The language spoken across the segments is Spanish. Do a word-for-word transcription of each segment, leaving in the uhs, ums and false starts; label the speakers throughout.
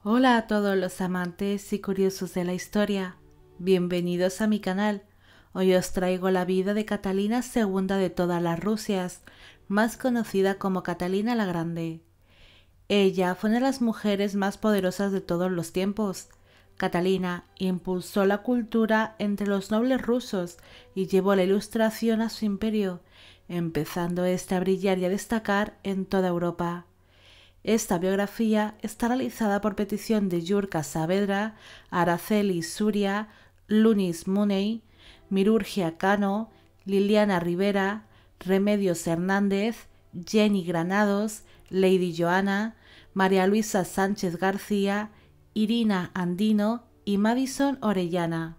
Speaker 1: Hola a todos los amantes y curiosos de la historia. Bienvenidos a mi canal. Hoy os traigo la vida de Catalina segunda de todas las Rusias, más conocida como Catalina la Grande. Ella fue una de las mujeres más poderosas de todos los tiempos. Catalina impulsó la cultura entre los nobles rusos y llevó la ilustración a su imperio, empezando éste a brillar y a destacar en toda Europa. Esta biografía está realizada por petición de Yurka Saavedra, Araceli Suria, Lunis Muney, Mirurgia Cano, Liliana Rivera, Remedios Hernández, Jenny Granados, Lady Joana, María Luisa Sánchez García, Irina Andino y Madison Orellana.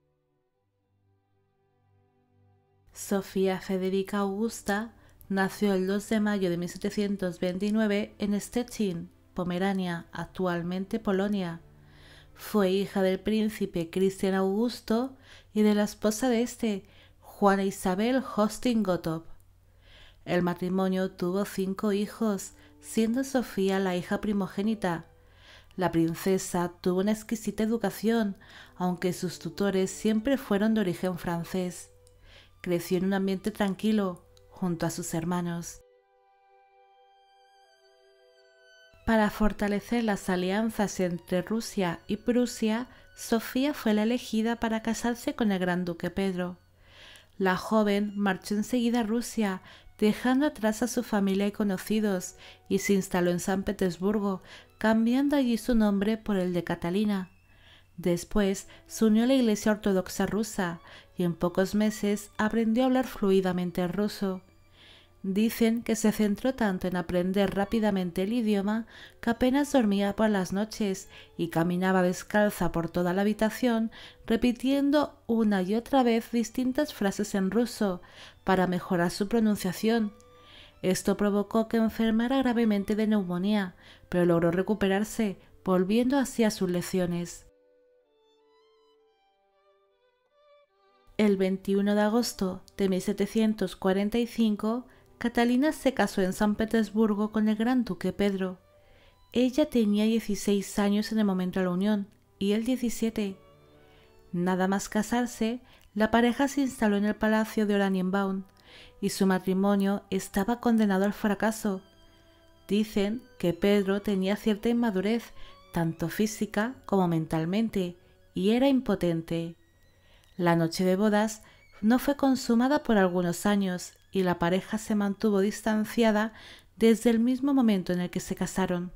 Speaker 1: Sofía Federica Augusta nació el dos de mayo de mil setecientos veintinueve en Szczecin, Pomerania, actualmente Polonia. Fue hija del príncipe Cristian Augusto y de la esposa de este, Juana Isabel Hosting-Gottorp. El matrimonio tuvo cinco hijos, siendo Sofía la hija primogénita. La princesa tuvo una exquisita educación, aunque sus tutores siempre fueron de origen francés. Creció en un ambiente tranquilo, junto a sus hermanos. Para fortalecer las alianzas entre Rusia y Prusia, Sofía fue la elegida para casarse con el gran duque Pedro. La joven marchó enseguida a Rusia, dejando atrás a su familia y conocidos, y se instaló en San Petersburgo, cambiando allí su nombre por el de Catalina. Después se unió a la Iglesia Ortodoxa rusa y en pocos meses aprendió a hablar fluidamente el ruso. Dicen que se centró tanto en aprender rápidamente el idioma que apenas dormía por las noches y caminaba descalza por toda la habitación repitiendo una y otra vez distintas frases en ruso para mejorar su pronunciación. Esto provocó que enfermara gravemente de neumonía, pero logró recuperarse, volviendo así a sus lecciones. El veintiuno de agosto de mil setecientos cuarenta y cinco, Catalina se casó en San Petersburgo con el gran duque Pedro. Ella tenía dieciséis años en el momento de la unión y él diecisiete. Nada más casarse, la pareja se instaló en el palacio de Oranienbaum y su matrimonio estaba condenado al fracaso. Dicen que Pedro tenía cierta inmadurez, tanto física como mentalmente, y era impotente. La noche de bodas no fue consumada por algunos años y la pareja se mantuvo distanciada desde el mismo momento en el que se casaron.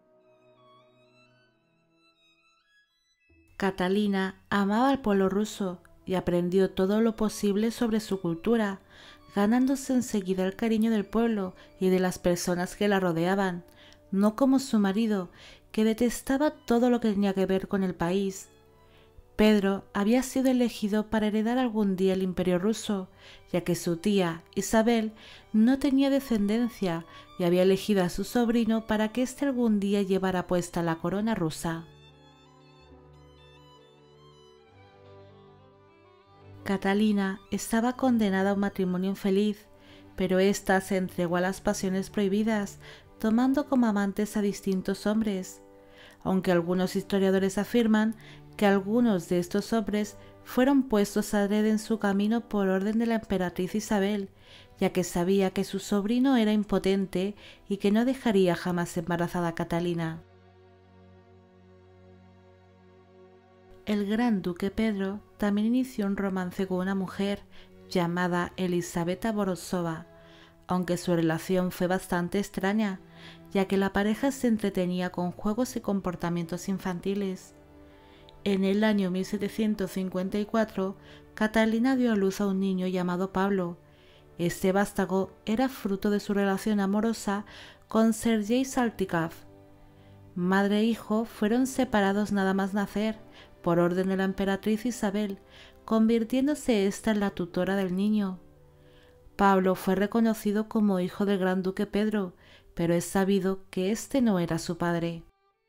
Speaker 1: Catalina amaba al pueblo ruso y aprendió todo lo posible sobre su cultura, ganándose enseguida el cariño del pueblo y de las personas que la rodeaban, no como su marido, que detestaba todo lo que tenía que ver con el país. Pedro había sido elegido para heredar algún día el imperio ruso, ya que su tía, Isabel, no tenía descendencia y había elegido a su sobrino para que éste algún día llevara puesta la corona rusa. Catalina estaba condenada a un matrimonio infeliz, pero ésta se entregó a las pasiones prohibidas, tomando como amantes a distintos hombres, aunque algunos historiadores afirman que algunos de estos hombres fueron puestos adrede en su camino por orden de la emperatriz Isabel, ya que sabía que su sobrino era impotente y que no dejaría jamás embarazada a Catalina. El gran duque Pedro también inició un romance con una mujer llamada Elisabeta Borisova, aunque su relación fue bastante extraña, ya que la pareja se entretenía con juegos y comportamientos infantiles. En el año mil setecientos cincuenta y cuatro, Catalina dio a luz a un niño llamado Pablo. Este vástago era fruto de su relación amorosa con Sergei Saltykov. Madre e hijo fueron separados nada más nacer, por orden de la emperatriz Isabel, convirtiéndose ésta en la tutora del niño. Pablo fue reconocido como hijo del gran duque Pedro, pero es sabido que este no era su padre.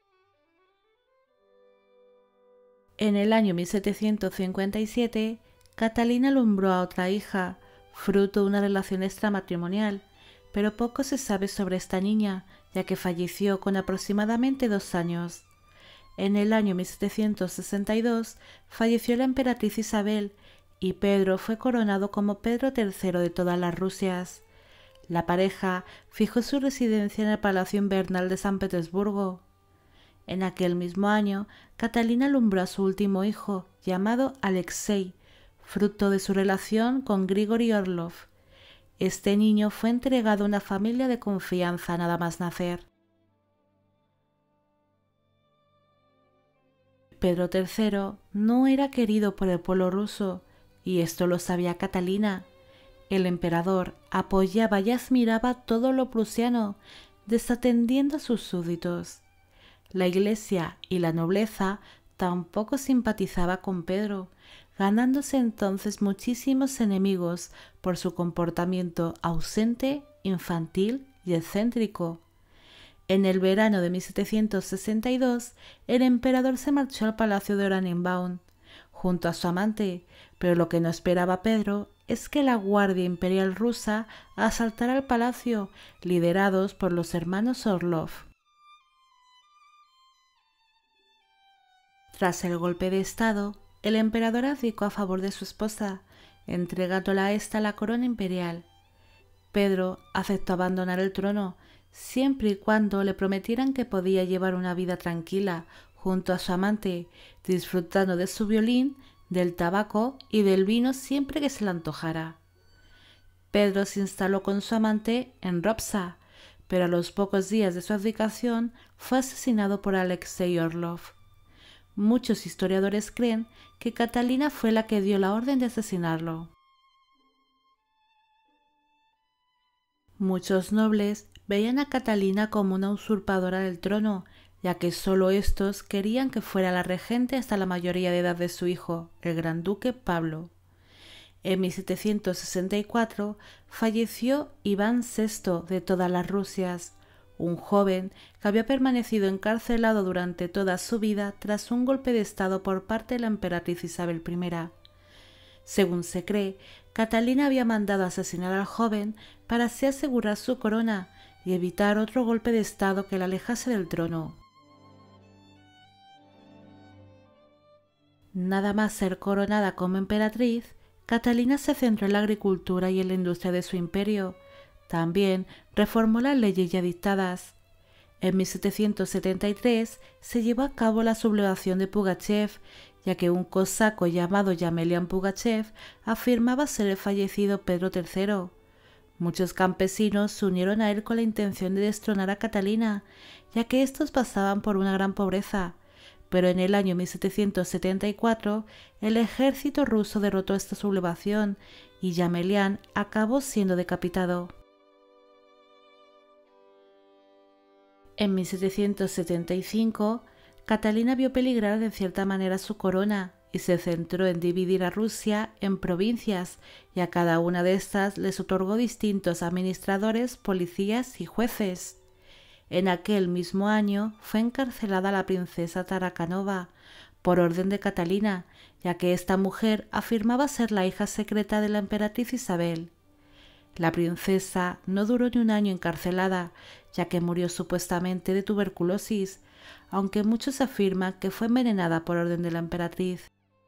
Speaker 1: En el año mil setecientos cincuenta y siete, Catalina alumbró a otra hija, fruto de una relación extramatrimonial, pero poco se sabe sobre esta niña, ya que falleció con aproximadamente dos años. En el año mil setecientos sesenta y dos falleció la emperatriz Isabel y Pedro fue coronado como Pedro tercero de todas las Rusias. La pareja fijó su residencia en el Palacio Invernal de San Petersburgo. En aquel mismo año, Catalina alumbró a su último hijo, llamado Alexei, fruto de su relación con Grigori Orlov. Este niño fue entregado a una familia de confianza nada más nacer. Pedro tercero no era querido por el pueblo ruso, y esto lo sabía Catalina. El emperador apoyaba y admiraba todo lo prusiano, desatendiendo a sus súbditos. La Iglesia y la nobleza tampoco simpatizaba con Pedro, ganándose entonces muchísimos enemigos por su comportamiento ausente, infantil y excéntrico. En el verano de mil setecientos sesenta y dos, el emperador se marchó al palacio de Oranienbaum, junto a su amante, pero lo que no esperaba Pedro es que la Guardia Imperial rusa asaltara el palacio, liderados por los hermanos Orlov. Tras el golpe de estado, el emperador abdicó a favor de su esposa, entregándola a ésta la corona imperial. Pedro aceptó abandonar el trono, siempre y cuando le prometieran que podía llevar una vida tranquila junto a su amante, disfrutando de su violín, del tabaco y del vino siempre que se le antojara. Pedro se instaló con su amante en Ropsa, pero a los pocos días de su abdicación fue asesinado por Alexei Orlov. Muchos historiadores creen que Catalina fue la que dio la orden de asesinarlo. Muchos nobles veían a Catalina como una usurpadora del trono, ya que solo estos querían que fuera la regente hasta la mayoría de edad de su hijo, el gran duque Pablo. En mil setecientos sesenta y cuatro falleció Iván sexto de todas las Rusias, un joven que había permanecido encarcelado durante toda su vida tras un golpe de estado por parte de la emperatriz Isabel primera. Según se cree, Catalina había mandado asesinar al joven para así asegurar su corona y evitar otro golpe de estado que la alejase del trono. Nada más ser coronada como emperatriz, Catalina se centró en la agricultura y en la industria de su imperio. También reformó las leyes ya dictadas. En mil setecientos setenta y tres se llevó a cabo la sublevación de Pugachev, ya que un cosaco llamado Yamelian Pugachev afirmaba ser el fallecido Pedro tercero. Muchos campesinos se unieron a él con la intención de destronar a Catalina, ya que estos pasaban por una gran pobreza. Pero en el año mil setecientos setenta y cuatro el ejército ruso derrotó esta sublevación y Yamelian acabó siendo decapitado. En mil setecientos setenta y cinco, Catalina vio peligrar de cierta manera su corona y se centró en dividir a Rusia en provincias, y a cada una de estas les otorgó distintos administradores, policías y jueces. En aquel mismo año fue encarcelada la princesa Tarakanova por orden de Catalina, ya que esta mujer afirmaba ser la hija secreta de la emperatriz Isabel. La princesa no duró ni un año encarcelada, ya que murió supuestamente de tuberculosis, aunque muchos afirman que fue envenenada por orden de la emperatriz.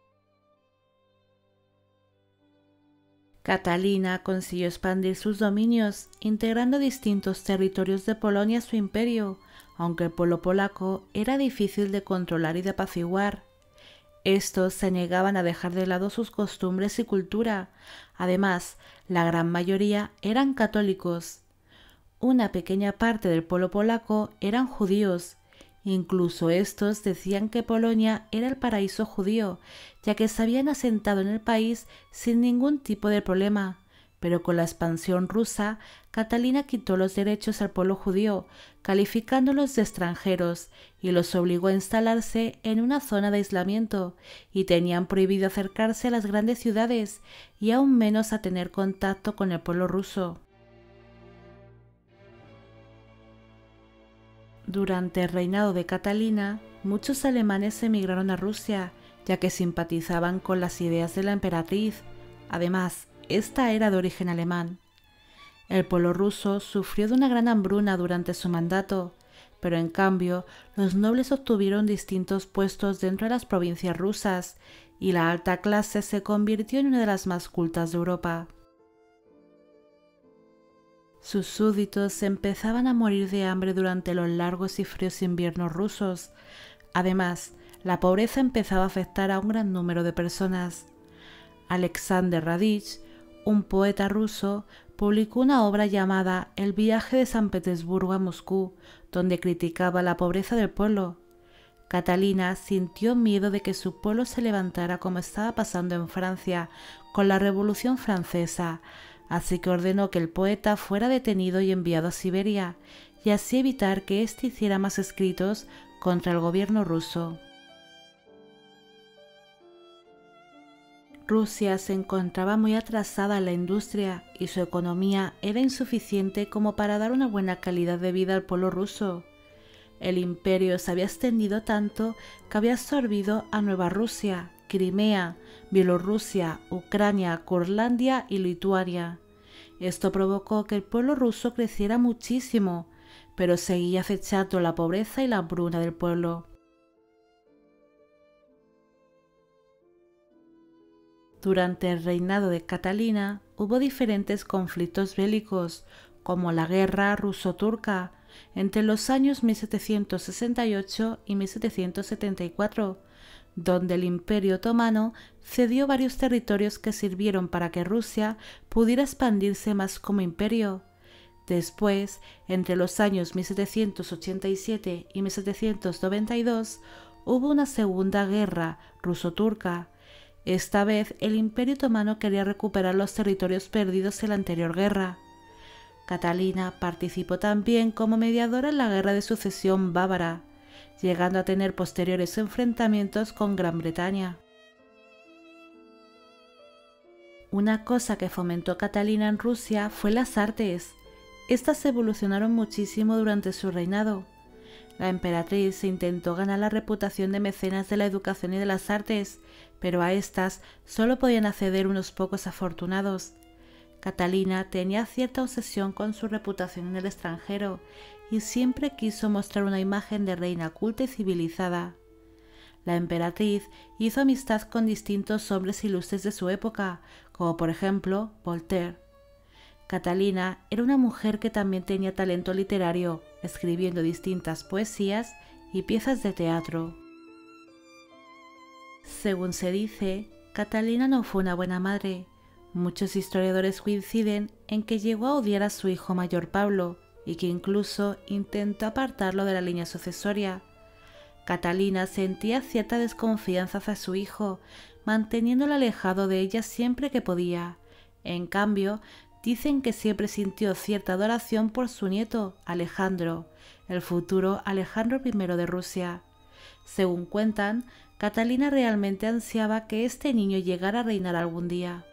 Speaker 1: Catalina consiguió expandir sus dominios, integrando distintos territorios de Polonia a su imperio, aunque el pueblo polaco era difícil de controlar y de apaciguar. Estos se negaban a dejar de lado sus costumbres y cultura. Además, la gran mayoría eran católicos. Una pequeña parte del pueblo polaco eran judíos. Incluso estos decían que Polonia era el paraíso judío, ya que se habían asentado en el país sin ningún tipo de problema. Pero con la expansión rusa, Catalina quitó los derechos al pueblo judío, calificándolos de extranjeros, y los obligó a instalarse en una zona de aislamiento, y tenían prohibido acercarse a las grandes ciudades, y aún menos a tener contacto con el pueblo ruso. Durante el reinado de Catalina, muchos alemanes emigraron a Rusia, ya que simpatizaban con las ideas de la emperatriz. Además, esta era de origen alemán. El pueblo ruso sufrió de una gran hambruna durante su mandato, pero en cambio los nobles obtuvieron distintos puestos dentro de las provincias rusas y la alta clase se convirtió en una de las más cultas de Europa. Sus súbditos empezaban a morir de hambre durante los largos y fríos inviernos rusos. Además, la pobreza empezaba a afectar a un gran número de personas. Alexander Radich, un poeta ruso, publicó una obra llamada El viaje de San Petersburgo a Moscú, donde criticaba la pobreza del pueblo. Catalina sintió miedo de que su pueblo se levantara como estaba pasando en Francia con la Revolución Francesa, así que ordenó que el poeta fuera detenido y enviado a Siberia, y así evitar que éste hiciera más escritos contra el gobierno ruso. Rusia se encontraba muy atrasada en la industria y su economía era insuficiente como para dar una buena calidad de vida al pueblo ruso. El imperio se había extendido tanto que había absorbido a Nueva Rusia, Crimea, Bielorrusia, Ucrania, Curlandia y Lituania. Esto provocó que el pueblo ruso creciera muchísimo, pero seguía acechando la pobreza y la hambruna del pueblo. Durante el reinado de Catalina hubo diferentes conflictos bélicos, como la Guerra Ruso-Turca, entre los años mil setecientos sesenta y ocho y mil setecientos setenta y cuatro, donde el Imperio Otomano cedió varios territorios que sirvieron para que Rusia pudiera expandirse más como imperio. Después, entre los años mil setecientos ochenta y siete y mil setecientos noventa y dos, hubo una segunda guerra ruso-turca. Esta vez el Imperio Otomano quería recuperar los territorios perdidos en la anterior guerra. Catalina participó también como mediadora en la Guerra de Sucesión Bávara, llegando a tener posteriores enfrentamientos con Gran Bretaña. Una cosa que fomentó Catalina en Rusia fue las artes. Estas evolucionaron muchísimo durante su reinado. La emperatriz intentó ganar la reputación de mecenas de la educación y de las artes, pero a estas solo podían acceder unos pocos afortunados. Catalina tenía cierta obsesión con su reputación en el extranjero y siempre quiso mostrar una imagen de reina culta y civilizada. La emperatriz hizo amistad con distintos hombres ilustres de su época, como por ejemplo Voltaire. Catalina era una mujer que también tenía talento literario, escribiendo distintas poesías y piezas de teatro. Según se dice, Catalina no fue una buena madre. Muchos historiadores coinciden en que llegó a odiar a su hijo mayor Pablo y que incluso intentó apartarlo de la línea sucesoria. Catalina sentía cierta desconfianza hacia su hijo, manteniéndolo alejado de ella siempre que podía. En cambio, dicen que siempre sintió cierta adoración por su nieto, Alejandro, el futuro Alejandro primero de Rusia. Según cuentan, Catalina realmente ansiaba que este niño llegara a reinar algún día.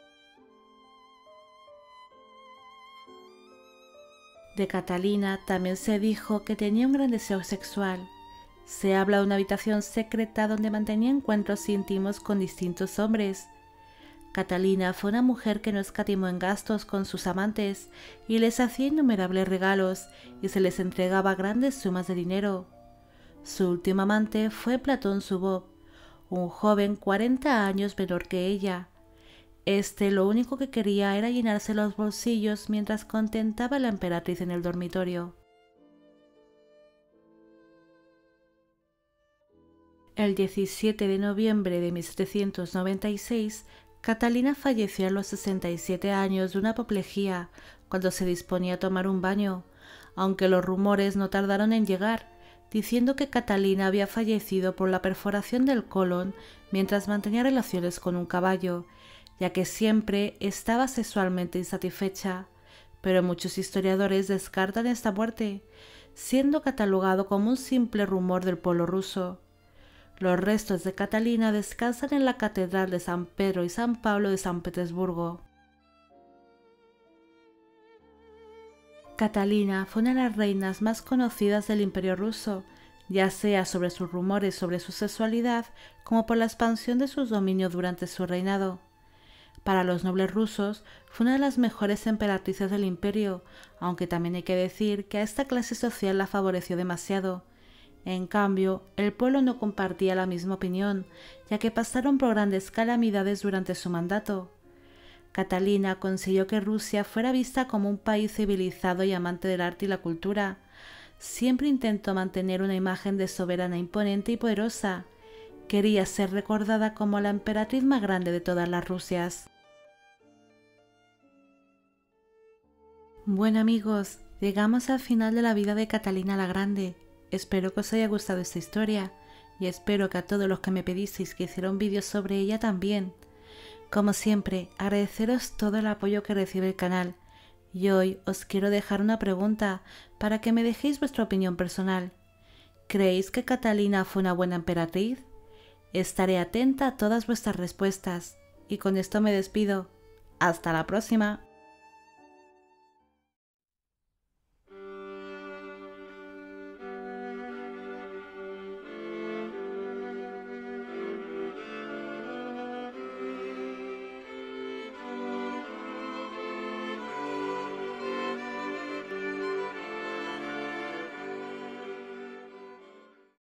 Speaker 1: De Catalina también se dijo que tenía un gran deseo sexual. Se habla de una habitación secreta donde mantenía encuentros íntimos con distintos hombres. Catalina fue una mujer que no escatimó en gastos con sus amantes y les hacía innumerables regalos y se les entregaba grandes sumas de dinero. Su último amante fue Platón Zubov, un joven cuarenta años menor que ella. Este lo único que quería era llenarse los bolsillos mientras contemplaba a la emperatriz en el dormitorio. El diecisiete de noviembre de mil setecientos noventa y seis, Catalina falleció a los sesenta y siete años de una apoplejía cuando se disponía a tomar un baño, aunque los rumores no tardaron en llegar, diciendo que Catalina había fallecido por la perforación del colon mientras mantenía relaciones con un caballo, ya que siempre estaba sexualmente insatisfecha, pero muchos historiadores descartan esta muerte, siendo catalogado como un simple rumor del pueblo ruso. Los restos de Catalina descansan en la Catedral de San Pedro y San Pablo de San Petersburgo. Catalina fue una de las reinas más conocidas del Imperio ruso, ya sea sobre sus rumores sobre su sexualidad como por la expansión de sus dominios durante su reinado. Para los nobles rusos fue una de las mejores emperatrices del imperio, aunque también hay que decir que a esta clase social la favoreció demasiado. En cambio, el pueblo no compartía la misma opinión, ya que pasaron por grandes calamidades durante su mandato. Catalina consiguió que Rusia fuera vista como un país civilizado y amante del arte y la cultura. Siempre intentó mantener una imagen de soberana imponente y poderosa. Quería ser recordada como la emperatriz más grande de todas las Rusias. Bueno amigos, llegamos al final de la vida de Catalina la Grande. Espero que os haya gustado esta historia y espero que a todos los que me pedisteis que hiciera un vídeo sobre ella también. Como siempre, agradeceros todo el apoyo que recibe el canal y hoy os quiero dejar una pregunta para que me dejéis vuestra opinión personal. ¿Creéis que Catalina fue una buena emperatriz? Estaré atenta a todas vuestras respuestas y con esto me despido. ¡Hasta la próxima!